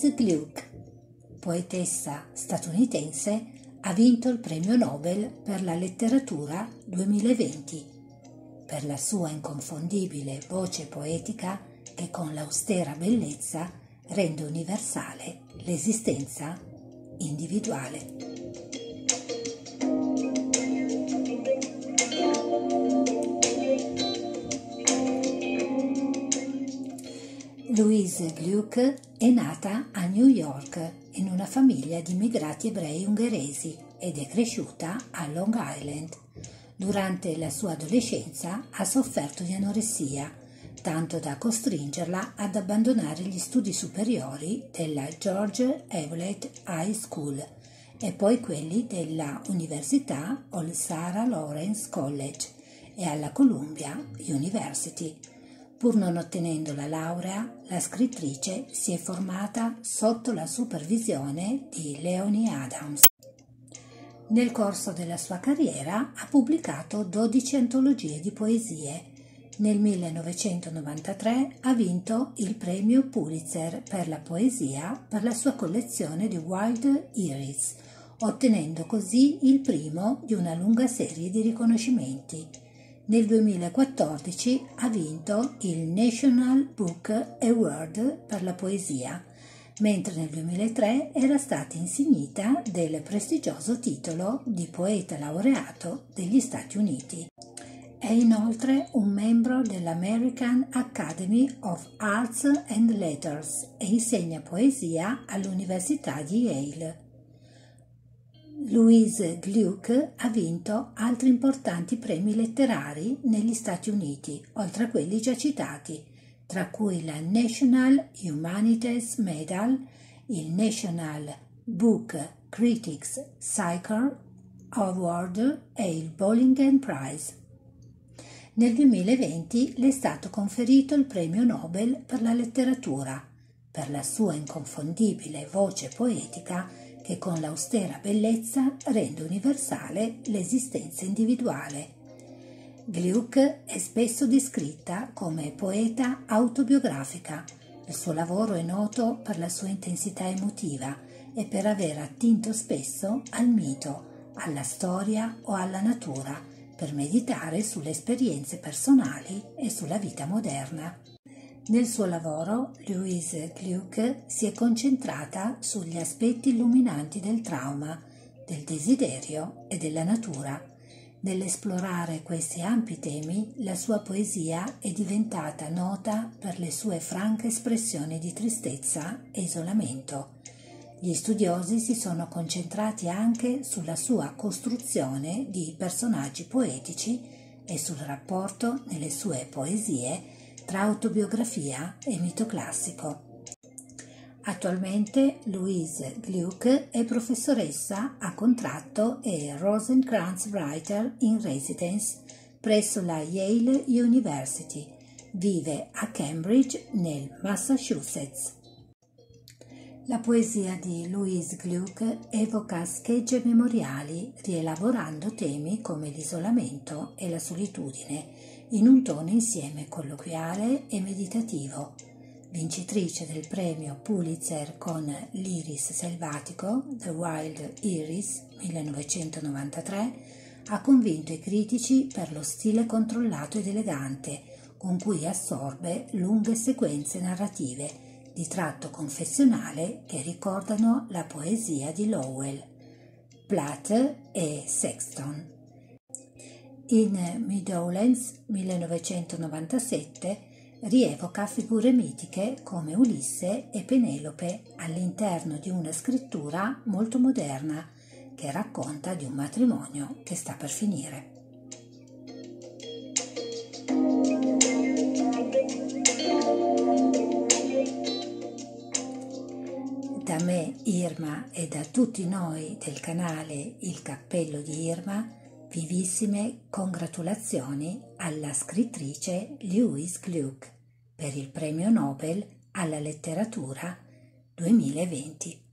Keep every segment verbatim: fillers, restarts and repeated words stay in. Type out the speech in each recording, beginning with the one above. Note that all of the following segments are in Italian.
Louise Gluck, poetessa statunitense, ha vinto il premio Nobel per la letteratura duemilaventi per la sua inconfondibile voce poetica che con l'austera bellezza rende universale l'esistenza individuale. Louise Gluck è nata a New York in una famiglia di immigrati ebrei ungheresi ed è cresciuta a Long Island. Durante la sua adolescenza ha sofferto di anoressia, tanto da costringerla ad abbandonare gli studi superiori della George Evelett High School e poi quelli della Università Old Sarah Lawrence College e alla Columbia University. Pur non ottenendo la laurea, la scrittrice si è formata sotto la supervisione di Leonie Adams. Nel corso della sua carriera ha pubblicato dodici antologie di poesie. Nel millenovecentonovantatré ha vinto il premio Pulitzer per la poesia per la sua collezione di Wild Iris, ottenendo così il primo di una lunga serie di riconoscimenti. Nel duemilaquattordici ha vinto il National Book Award per la poesia, mentre nel duemilatré era stata insignita del prestigioso titolo di poeta laureato degli Stati Uniti. È inoltre un membro dell'American Academy of Arts and Letters e insegna poesia all'Università di Yale. Louise Gluck ha vinto altri importanti premi letterari negli Stati Uniti, oltre a quelli già citati, tra cui la National Humanities Medal, il National Book Critics Circle Award e il Bollingen Prize. Nel duemilaventi le è stato conferito il premio Nobel per la letteratura, per la sua inconfondibile voce poetica che con l'austera bellezza rende universale l'esistenza individuale. Gluck è spesso descritta come poeta autobiografica. Il suo lavoro è noto per la sua intensità emotiva e per aver attinto spesso al mito, alla storia o alla natura, per meditare sulle esperienze personali e sulla vita moderna. Nel suo lavoro, Louise Gluck si è concentrata sugli aspetti illuminanti del trauma, del desiderio e della natura. Nell'esplorare questi ampi temi, la sua poesia è diventata nota per le sue franche espressioni di tristezza e isolamento. Gli studiosi si sono concentrati anche sulla sua costruzione di personaggi poetici e sul rapporto nelle sue poesie tra autobiografia e mito classico. Attualmente Louise Gluck è professoressa a contratto e Rosencrantz Writer in Residence presso la Yale University. Vive a Cambridge, nel Massachusetts. La poesia di Louise Gluck evoca schegge memoriali, rielaborando temi come l'isolamento e la solitudine, in un tono insieme colloquiale e meditativo. Vincitrice del premio Pulitzer con L'Iris selvatico, The Wild Iris, millenovecentonovantatré, ha convinto i critici per lo stile controllato ed elegante con cui assorbe lunghe sequenze narrative di tratto confessionale che ricordano la poesia di Lowell, Platt e Sexton. In Meadowlands millenovecentonovantasette rievoca figure mitiche come Ulisse e Penelope all'interno di una scrittura molto moderna che racconta di un matrimonio che sta per finire. Da me, Irma, e da tutti noi del canale Il Cappello di Irma, vivissime congratulazioni alla scrittrice Louise Gluck per il premio Nobel alla letteratura duemilaventi.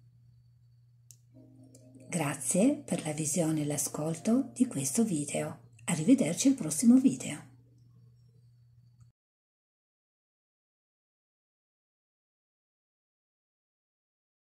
Grazie per la visione e l'ascolto di questo video. Arrivederci al prossimo video.